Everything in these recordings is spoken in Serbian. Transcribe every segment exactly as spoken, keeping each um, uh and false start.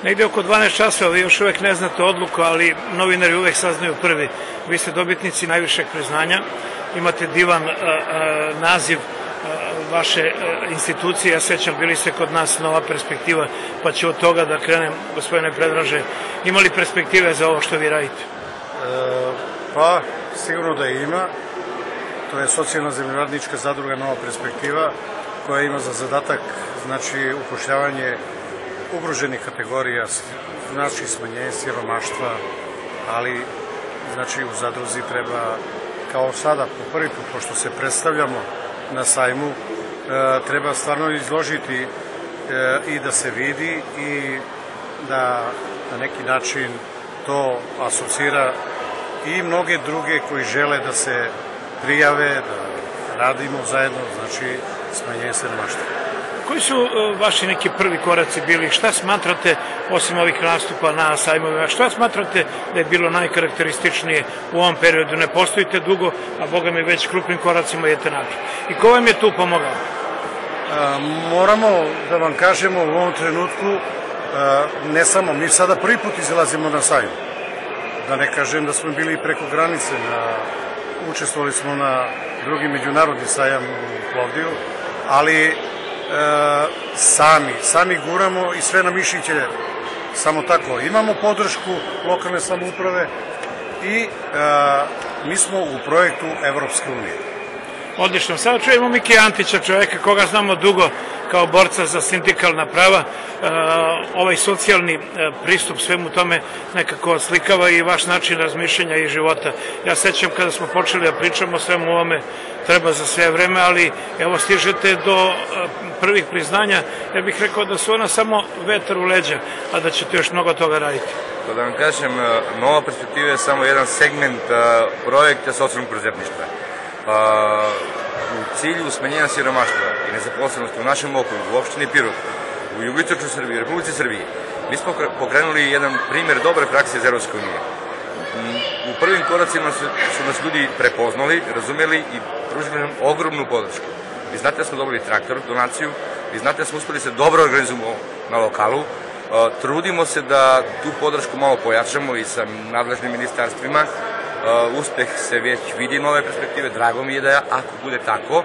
Negde oko dvanaest časova, vi još uvek ne znate odluku, ali novinari uvek saznaju prvi. Vi ste dobitnici najvišeg priznanja, imate divan a, a, naziv a, vaše a, institucije, ja sećam, bili ste kod nas Nova perspektiva, pa ću od toga da krenem, gospodine Predraže, imali perspektive za ovo što vi radite? E, pa, sigurno da ima. To je socijalna zemljoradnička zadruga Nova perspektiva, koja ima za zadatak, znači, upošljavanje ugroženih kategorija, znači smanjenje siromaštva, ali znači u zadruzi treba, kao sada po prvi put, pošto se predstavljamo na sajmu, treba stvarno izložiti i da se vidi i da na neki način to asocira i mnoge druge koji žele da se prijave, da radimo zajedno, znači smanjenje siromaštva. Koji su vaši neki prvi koraci bili? Šta smatrate, osim ovih nastupa na sajmovima, šta smatrate da je bilo najkarakterističnije u ovom periodu? Ne postojite dugo, a boga mi već krupnim koracima idete napred. I ko vam je tu pomogao? A, moramo da vam kažemo u ovom trenutku, a, ne samo, mi sada prvi put izlazimo na sajmu. Da ne kažem da smo bili preko granice, na, učestvovali smo na drugi međunarodni sajam u Plovdivu, ali E, sami, sami guramo i sve nam mišiće, samo tako. Imamo podršku lokalne samouprave i e, mi smo u projektu Evropske unije. Odlično. Sada čujemo Miki Antića, čoveka koga znamo dugo kao borca za sindikalna prava. E, ovaj socijalni pristup svemu tome nekako slikava i vaš način razmišljanja i života. Ja sećam kada smo počeli da pričamo o svemu ovome, treba za sve vreme, ali evo stižete do prvih priznanja. Ja bih rekao da su ona samo vetar u leđa, a da ćete još mnogo toga raditi. Da vam kažem, Nova perspektiva je samo jedan segment projekta socijalnog preduzetništva. U cilju smanjenja siromaštva i nezaposlenosti u našem okrugu, u opštini Pirot, u jugoistočnoj Srbiji, u Republici Srbiji, mi smo pokrenuli jedan primer dobre prakse iz Evropske unije. U prvim koracima su nas ljudi prepoznali, razumeli i pružili nam ogromnu podršku. Vi znate da smo dobili traktor, donaciju, vi znate da smo uspeli se dobro organizujemo na lokalu, trudimo se da tu podršku malo pojačamo i sa nadležnim ministarstvima. Uspeh se već vidi Nove perspektive, drago mi je da ako bude tako.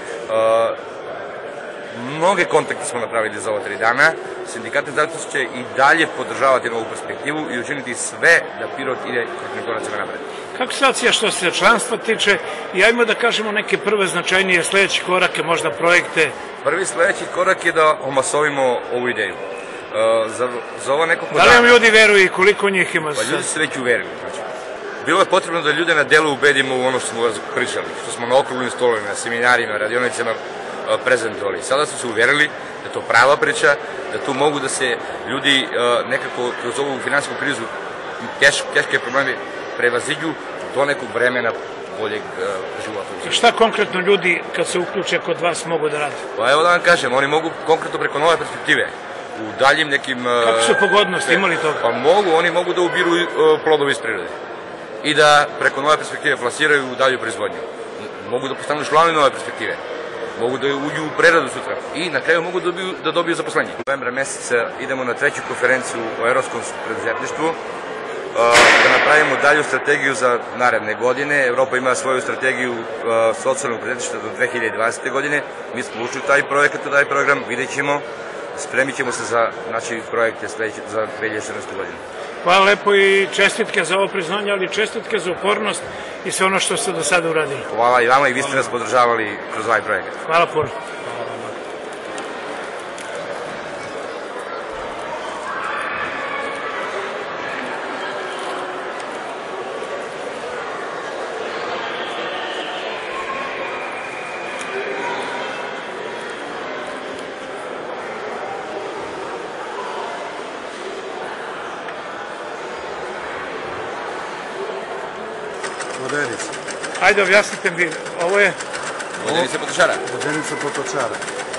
Mnoge kontakte smo napravili za ova tri dana, sindikati zato će i dalje podržavati Novu perspektivu i učiniti sve da Pirot ide krupnim koracima napred. Kako situacija što se članstva tiče i ajmo da kažemo neke prve značajnije sledeće korake, možda projekte? Prvi sledeći korak je da omasovimo ovu ideju. Za, za ovo nekoliko dana... Da li vam ljudi veruju i koliko njih ima? Pa ljudi se već uverili. Znači, bilo je potrebno da ljude na delu ubedimo u ono što smo pričali, što smo na okruglim stolovima, seminarima, radionicama prezentovali. Sada su se uverili da je to prava priča, da tu mogu da se ljudi nekako kroz ovu finansijsku krizu teške probleme prevaziđu do nekog vremena boljeg života. I šta konkretno ljudi kad se uključe kod vas mogu da rade? Pa evo da vam kažem, oni mogu konkretno preko Nove perspektive u daljim nekim... Kako su pogodnosti, imali toga? Pa mogu, oni mogu da ubiru plodove iz prirode i da preko Nove perspektive plasiraju u dalju proizvodnju. Mogu da postanu članovi Nove perspektive, mogu da uđu u preradu sutra i na kraju mogu da dobiju zaposlenje. U novembra meseca idemo na treću konferenciju o evropskom preduzetništvu, da napravimo dalju strategiju za naredne godine. Evropa ima svoju strategiju socijalnog preduzetništva do dve hiljade dvadesete. godine. Mi smo ušli u taj projekat, u taj program, vidjet ćemo, spremit ćemo se za naše projekte za dve hiljade četrnaeste. godine. Hvala lepo i čestitke za ovo priznanje, ali čestitke za upornost i sve ono što ste do sada uradili. Hvala i vama i vi ste nas podržavali kroz ovaj projekat. Hvala puno. Vodenica. Ajde, objasnite mi, ovo je... Vodenica potočara. Vodenica potočara.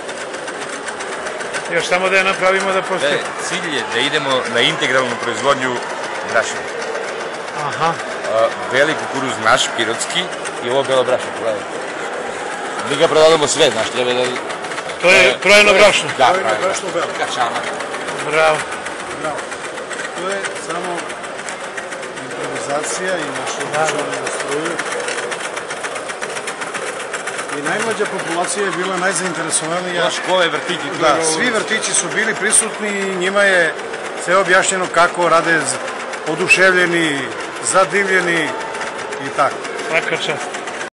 Još samo da je napravimo da postoji. Cilj je da idemo na integralnu proizvodnju brašna. Aha. Beli kukuruz naš, pirotski, i ovo belo brašno, pogledajte. Mi ga prodavamo sve, znaš, treba da... To je krojeno brašno? Da, krojeno brašno belo. Kačana. Bravo. Bravo. To je samo improvizacija i naše običavanje na struju. I najmlađa populacija je bila najzainteresovanija. Škole, vrtići. Da, svi vrtići su bili prisutni i njima je sve objašnjeno kako rade oduševljeni, zadivljeni i tako. Svaka čast.